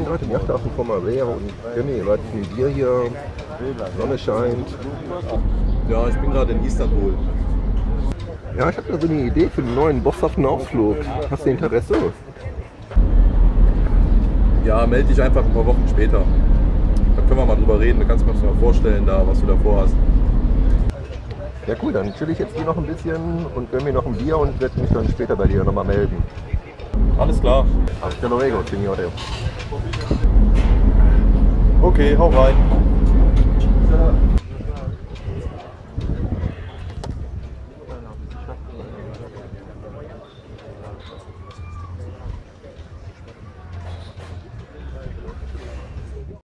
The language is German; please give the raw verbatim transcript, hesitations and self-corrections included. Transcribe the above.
gerade im Yachthafen von Marbella und Remy, gerade ein Bier hier, Sonne scheint. Ja, ich bin gerade in Istanbul. Ja, ich habe da so eine Idee für einen neuen Bosshafen-Ausflug. Hast du Interesse? Ja, melde dich einfach ein paar Wochen später. Da können wir mal drüber reden, da kannst du mir das mal vorstellen, da, was du da vorhast. Ja cool, dann chill ich jetzt hier noch ein bisschen und gönn mir noch ein Bier und werde mich dann später bei dir nochmal melden. Alles klar. Hasta luego, Signore. Okay, hau rein. Ja.